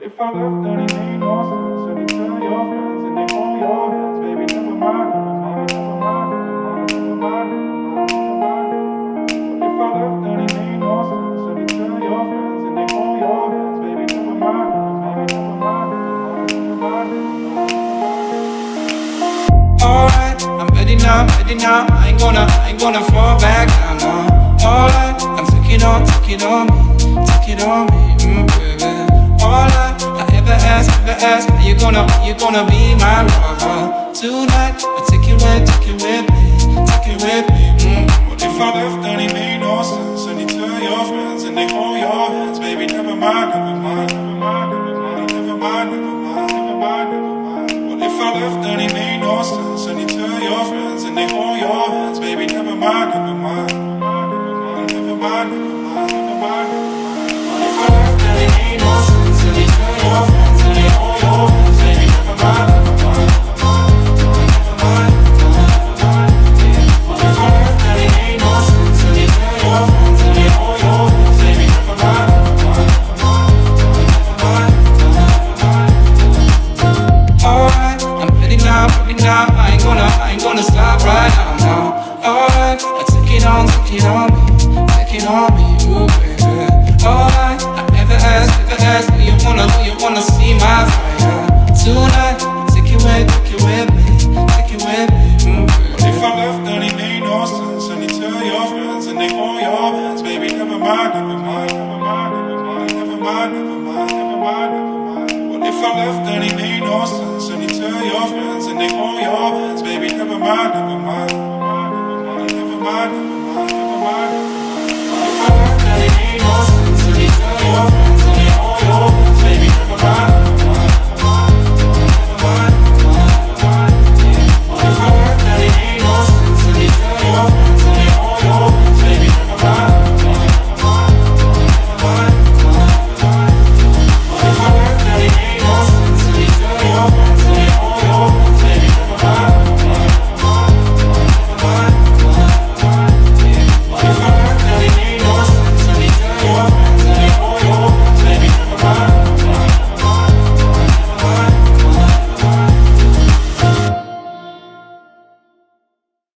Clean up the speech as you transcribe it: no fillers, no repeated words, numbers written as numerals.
If I left, then it made no sense. So you tell your friends and they hold your hands, baby. Never mind, never mind, never mind, never mind, never mind, never mind. If I left, then it made no sense. So you tell your friends and they hold your hands, baby. Never mind, never mind, never mind, never mind, never mind. Alright, I'm ready now. I ain't gonna fall back down now. Alright, I'm take it on me, baby. Alright, I ever ask, are you gonna be my lover tonight? I take it with me. What if I left, then it made no sense? And you tell your friends and they hold your hands, baby. Never mind, never mind, never mind, never mind, never mind, never mind, never mind. What if I left, then it made no sense? And you tell your friends and they hold your hands, baby. Never mind, never mind, never mind, never mind. What if I left, then it made no sense? And you tell your friends and they hold your hands, baby. Never mind, never mind, never mind, never mind. What if I left, then it made no sense? And you tell your friends and they hold your hands, baby. Never mind, never mind, never mind. Alright, I'm ready now. I ain't gonna stop right now. Alright, I take it on me, ooh baby. Alright, I ever ask, do you wanna see my fire tonight? Take it with me, baby. If I left, then it made no sense. And you tell your friends and they hold your hands, baby. Never mind, never mind, never mind, never mind, never mind, never mind, never mind. What if I left, then it made no sense? And you tell your friends and they hold your hands, baby. Never mind, never mind, never mind, never mind, never mind. What if I left, then it made no sense? And you tell your friends